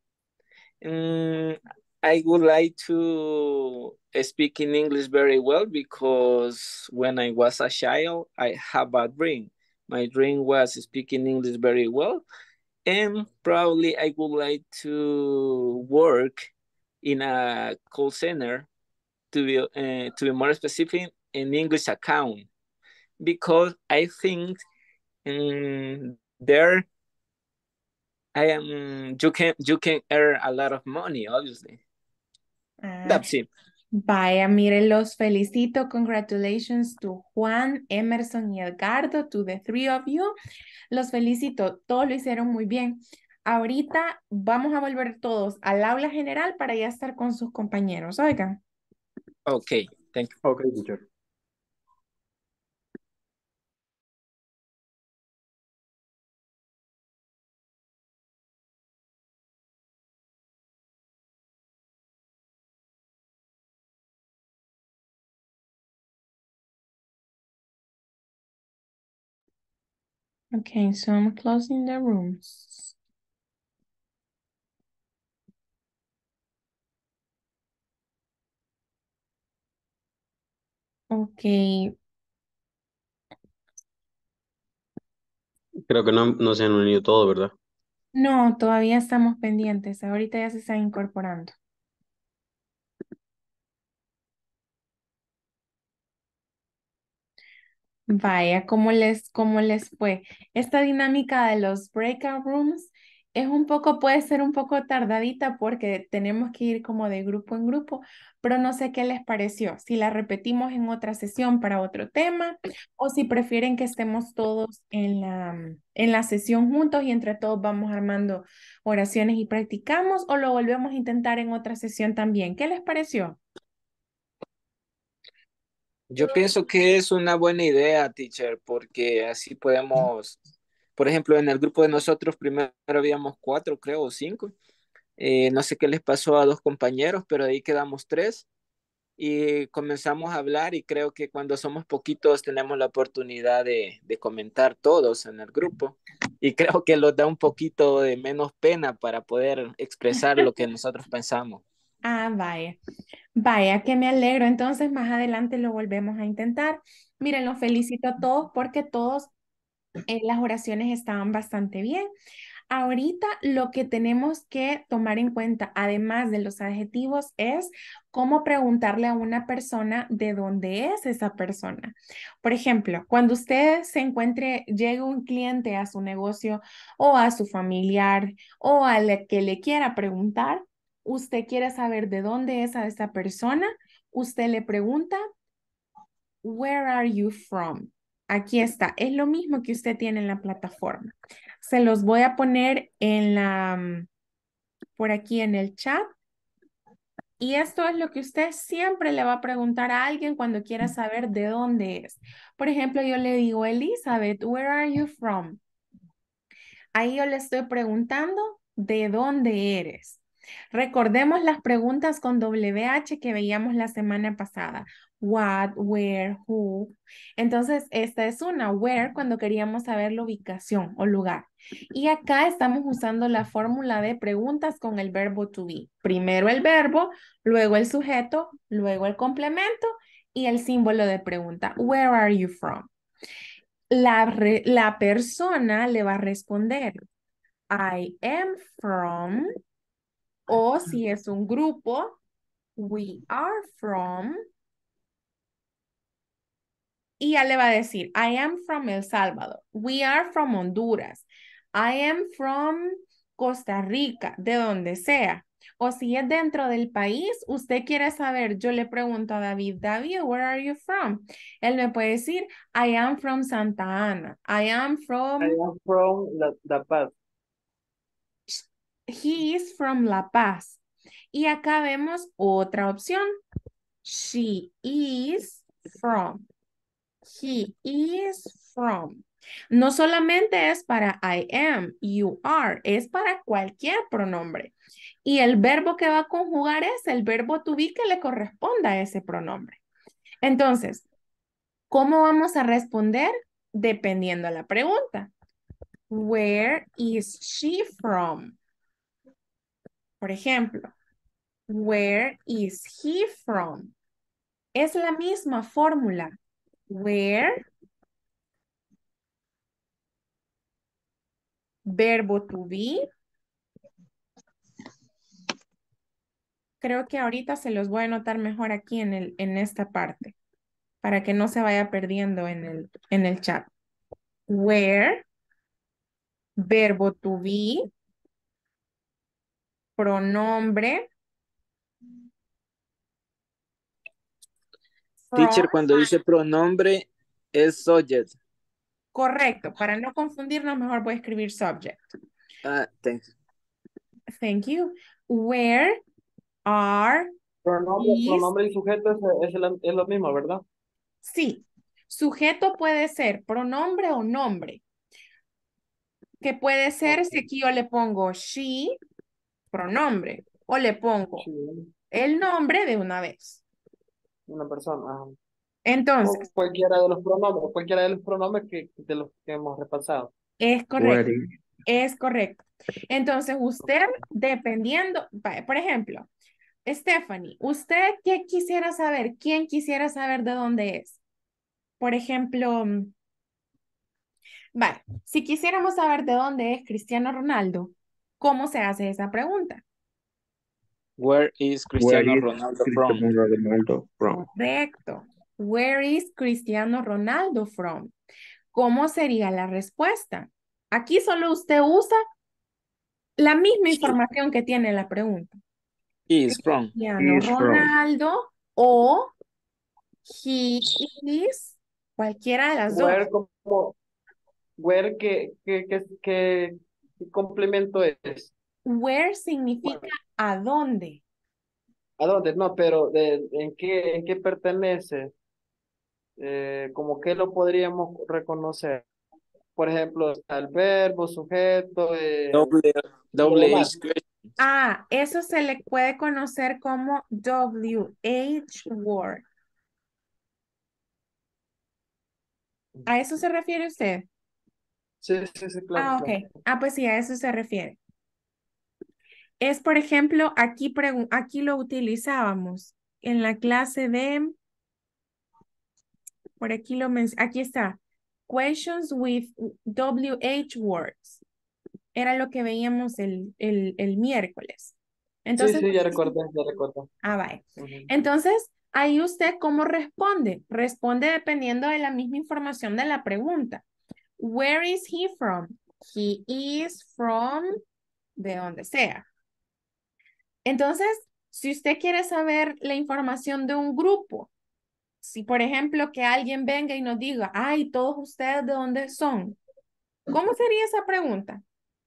I would like to speak in English very well because when I was a child, I have a dream. My dream was speaking English very well, and probably I would like to work in a call center to be more specific in English account because I think there you can earn a lot of money, obviously. Ah, That's it. vaya, miren, los felicito. Congratulations to Juan, Emerson y Edgardo, to the three of you. Los felicito, todos lo hicieron muy bien. Ahorita vamos a volver todos al aula general para ya estar con sus compañeros. Oigan. Okay, thank you. Okay, teacher. Okay, so I'm closing the rooms. Okay, Creo que no se han unido todos, ¿verdad? no, todavía estamos pendientes. Ahorita ya se están incorporando. Vaya, ¿cómo les fue? Esta dinámica de los breakout rooms Es un poco, puede ser un poco tardadita porque tenemos que ir como de grupo en grupo, pero no sé qué les pareció. Si la repetimos en otra sesión para otro tema o si prefieren que estemos todos en la sesión juntos y entre todos vamos armando oraciones y practicamos o lo volvemos a intentar en otra sesión también. ¿Qué les pareció? Yo pienso que es una buena idea, teacher, porque así podemos, por ejemplo, en el grupo de nosotros primero habíamos 4, creo, o 5. No sé qué les pasó a 2 compañeros, pero de ahí quedamos 3 y comenzamos a hablar y creo que cuando somos poquitos tenemos la oportunidad de comentar todos en el grupo y creo que nos da un poquito de menos pena para poder expresar lo que nosotros pensamos. Ah, vaya. Vaya, que me alegro. Entonces, más adelante lo volvemos a intentar. Miren, los felicito a todos porque todos las oraciones estaban bastante bien. Ahorita lo que tenemos que tomar en cuenta, además de los adjetivos, es cómo preguntarle a una persona de dónde es esa persona. Por ejemplo, cuando usted se encuentre, llegue un cliente a su negocio o a su familiar o a la que le quiera preguntar, usted quiere saber de dónde es a esa persona, usted le pregunta, Where are you from? Aquí está. Es lo mismo que usted tiene en la plataforma. Se los voy a poner en por aquí en el chat. Y esto es lo que usted siempre le va a preguntar a alguien cuando quiera saber de dónde es. Por ejemplo, yo le digo, Elizabeth, where are you from? Ahí yo le estoy preguntando de dónde eres. Recordemos las preguntas con WH que veíamos la semana pasada. What, where, who. Entonces, esta es una, where, cuando queríamos saber la ubicación o lugar. Y acá estamos usando la fórmula de preguntas con el verbo to be. Primero el verbo, luego el sujeto, luego el complemento y el símbolo de pregunta. Where are you from? La persona le va a responder, I am from, o si es un grupo, we are from, y ya le va a decir, I am from El Salvador, we are from Honduras, I am from Costa Rica, de donde sea. O si es dentro del país, usted quiere saber, yo le pregunto a David, David, where are you from? Él me puede decir, I am from Santa Ana, I am from... I am from La Paz. He is from La Paz. Y acá vemos otra opción. She is from. He is from. No solamente es para I am, you are, es para cualquier pronombre. Y el verbo que va a conjugar es el verbo to be que le corresponda a ese pronombre. Entonces, ¿cómo vamos a responder? Dependiendo de la pregunta. Where is she from? Por ejemplo, where is he from? Es la misma fórmula. Where, verbo to be. Creo que ahorita se los voy a anotar mejor aquí en esta parte, para que no se vaya perdiendo en el chat. Where, verbo to be, pronombre. Teacher, From, cuando dice pronombre es subject. correcto. Para no confundirnos, mejor voy a escribir subject. Thanks. Thank you. Where are Pronombre y sujeto es lo mismo, ¿verdad? Sí, sujeto puede ser pronombre o nombre. Que puede ser si aquí yo le pongo she, pronombre, o le pongo Sí, el nombre de una vez. una persona. Ajá. Entonces, O cualquiera de los pronombres de los que hemos repasado. es correcto, Where is, es correcto. Entonces, usted, dependiendo, por ejemplo, Stephanie, ¿usted qué quisiera saber? ¿Quién quisiera saber de dónde es? Por ejemplo, vale, si quisiéramos saber de dónde es Cristiano Ronaldo, ¿cómo se hace esa pregunta? Where is where Cristiano is Ronaldo from? Cristiano Ronaldo from? Correcto. Where is Cristiano Ronaldo from? ¿Cómo sería la respuesta? Aquí solo usted usa La misma información que tiene la pregunta. Is from. Cristiano Is from. Ronaldo o he is, cualquiera de las dos. Where como, where ¿qué complemento es? Where significa a dónde. ¿A dónde? No, pero en qué pertenece? ¿Cómo que lo podríamos reconocer? Por ejemplo, está el verbo, sujeto, Double, y lo double demás. H question. Ah, eso se le puede conocer como WH word. ¿A eso se refiere usted? Sí, claro, Ah, claro. ok. Ah, pues sí, a eso se refiere. Es, por ejemplo, aquí lo utilizábamos en la clase de, por aquí aquí está, questions with WH words. Era lo que veíamos el miércoles. Entonces, Sí, ya recordé, ya recordé. vaya. Ujú. Entonces, ahí usted cómo responde. Responde dependiendo de la misma información de la pregunta. Where is he from? He is from de donde sea. Entonces, si usted quiere saber la información de un grupo, si por ejemplo que alguien venga y nos diga, ay, todos ustedes de dónde son, ¿cómo sería esa pregunta?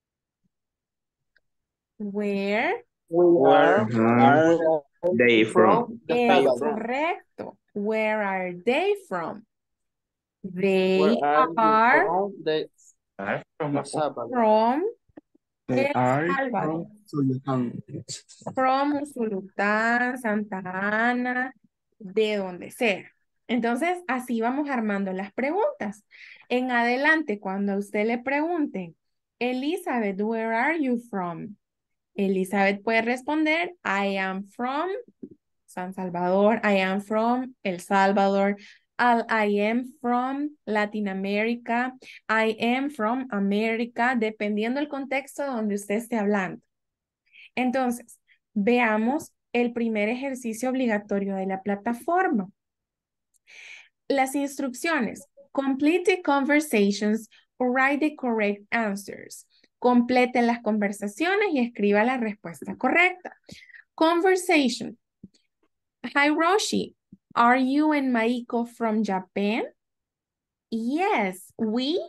Where Where are We are They from the es they Salvador. from? correcto? Where are they from? Where They are you are from? They are from El Salvador. from They El are Salvador. from Culiacán. From Usulután, Santa Ana, de donde sea. Entonces, así vamos armando las preguntas. En adelante, cuando a usted le pregunten, Elizabeth, where are you from? Elizabeth puede responder, I am from San Salvador, I am from El Salvador, I am from Latin America, I am from America, dependiendo del contexto donde usted esté hablando. Entonces, veamos el primer ejercicio obligatorio de la plataforma. Las instrucciones. Complete the conversations or write the correct answers. Complete las conversaciones y escriba la respuesta correcta. Conversation. Hi, Roshi. Are you and Maiko from Japan? Yes, we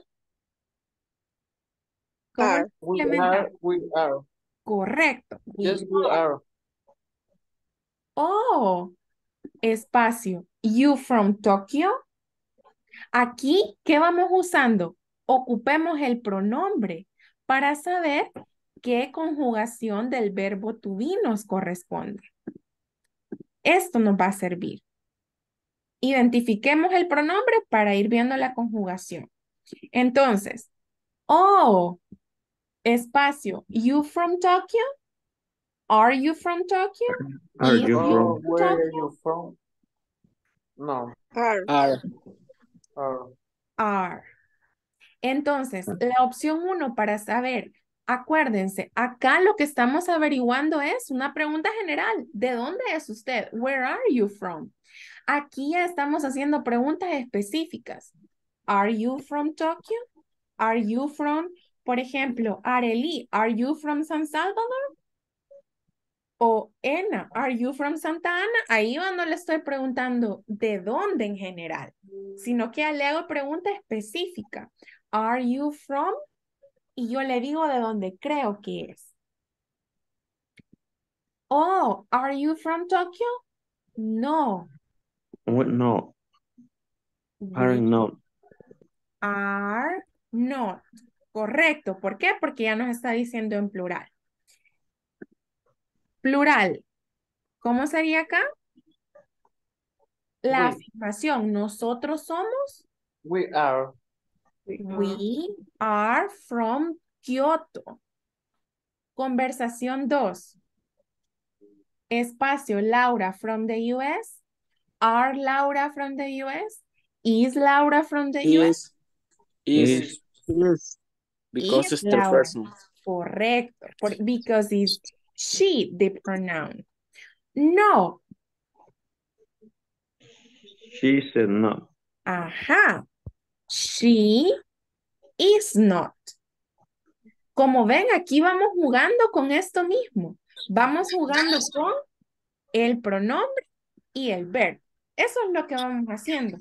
Are. We are. Correcto. Yes, we are. Oh, espacio. You from Tokyo? Aquí, ¿qué vamos usando? Ocupemos el pronombre para saber qué conjugación del verbo to be nos corresponde. Esto nos va a servir. Identifiquemos el pronombre para ir viendo la conjugación. Entonces, oh, espacio, you from Tokyo? Are you from Tokyo? Are Is you he Oh, from? where are Tokyo? you from? No. Are. Are. Are. Entonces, la opción 1 para saber, acuérdense, acá lo que estamos averiguando es una pregunta general. ¿De dónde es usted? Where are you from? Aquí ya estamos haciendo preguntas específicas. Are you from Tokyo? Are you from, por ejemplo, Arely, are you from San Salvador? O Ena, are you from Santa Ana? Ahí yo no le estoy preguntando de dónde en general, sino que le hago pregunta específica. Are you from? Y yo le digo de dónde creo que es. Oh, are you from Tokyo? No. No, are We not. are not. Correcto. ¿Por qué? Porque ya nos está diciendo en plural. Plural. ¿Cómo sería acá? La We. afirmación. Nosotros somos. We are. We are from Kyoto. Conversación 2. Espacio. Laura from the US. Are Laura from the US? Is Laura from the US? Is Yes. because Is it's third Laura. person. Correcto. Because it's she, the pronoun. No. She said no. Ajá. She is not. Como ven, aquí vamos jugando con esto mismo. Vamos jugando con el pronombre y el verbo. Eso es lo que vamos haciendo.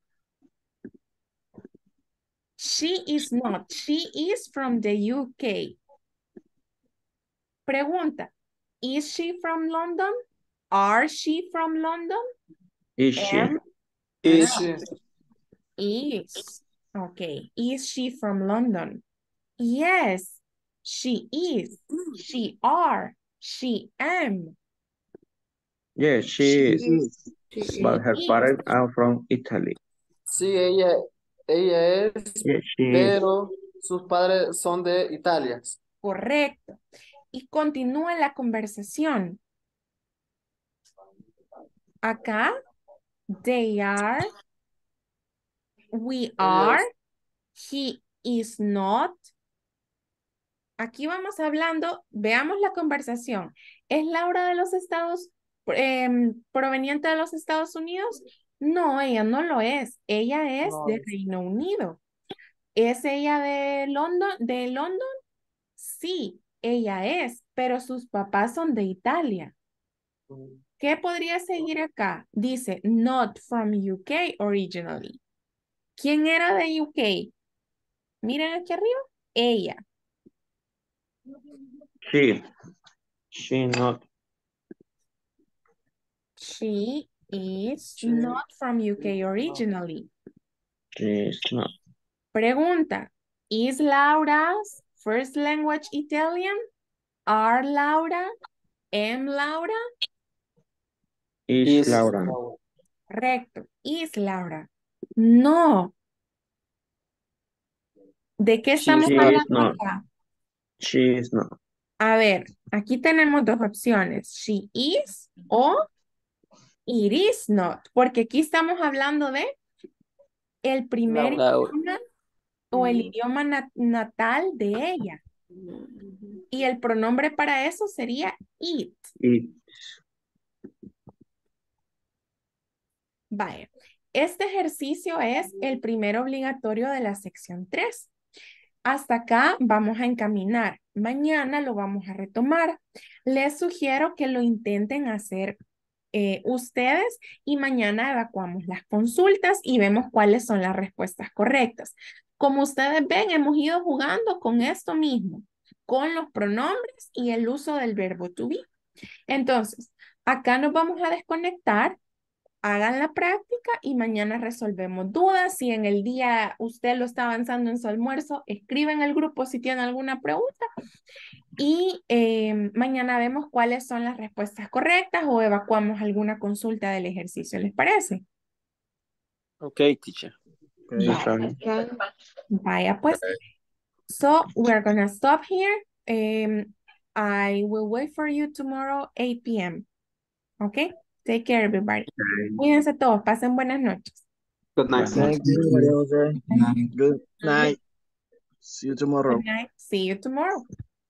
She is not. She is from the UK. Pregunta. Is she from London? Are she from London? Is she? Am? Is Ah, she? is. Okay. Is she from London? Yes, she is. She are. She am. Yes, she is. She But is. her Is. parents are from Italy. Sí, ella es, Yes, she is. pero sus padres son de Italia. Correcto. Y continúa la conversación. Acá, they are, we are, Ellos, he is not. Aquí vamos hablando, veamos la conversación. ¿Es Laura de los proveniente de los Estados Unidos? No, ella no lo es. Ella es no, de Reino Unido. ¿Es ella de London? ¿De London? Sí, ella es, pero sus papás son de Italia. ¿Qué podría seguir acá? Dice, not from UK originally. ¿Quién era de UK? Miren aquí arriba. Ella. She not. She is she, not from UK originally. She is not. Pregunta. Is Laura's first language Italian? Are Laura? Am Laura? Is Laura. Correcto. Is Laura. No. ¿De qué estamos She is hablando not. acá? She is not. A ver, aquí tenemos dos opciones. She is o it is not. Porque aquí estamos hablando de el primer Laura. idioma o el idioma natal de ella. Y el pronombre para eso sería it. It. Vaya, este ejercicio es el primer obligatorio de la sección 3. Hasta acá vamos a encaminar. Mañana lo vamos a retomar. Les sugiero que lo intenten hacer ustedes y mañana evacuamos las consultas y vemos cuáles son las respuestas correctas. Como ustedes ven, hemos ido jugando con esto mismo, con los pronombres y el uso del verbo to be. Entonces, acá nos vamos a desconectar. Hagan la práctica y mañana resolvemos dudas. Si en el día usted lo está avanzando en su almuerzo, escriben en el grupo si tienen alguna pregunta. Y mañana vemos cuáles son las respuestas correctas o evacuamos alguna consulta del ejercicio. ¿Les parece? Okay, teacher. Vaya pues. So we're gonna stop here. I will wait for you tomorrow 8 p.m. Okay? Take care, everybody. Cuídense todos. Pasen buenas noches. Good night. Thank you, Maria Jose. Good night. See you tomorrow. Good night. See you tomorrow.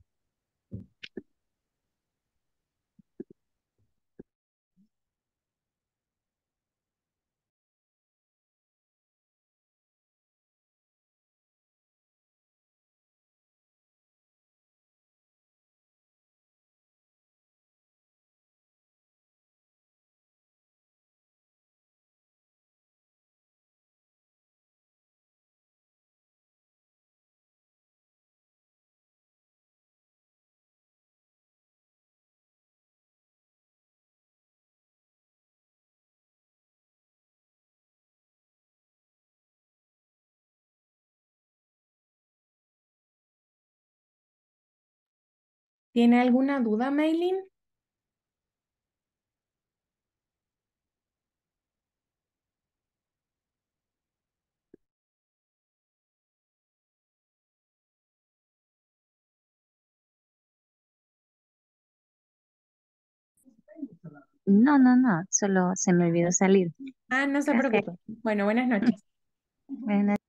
¿Tiene alguna duda, Maylin? No, solo se me olvidó salir. Ah, no se Gracias. preocupe. Bueno, buenas noches. Buenas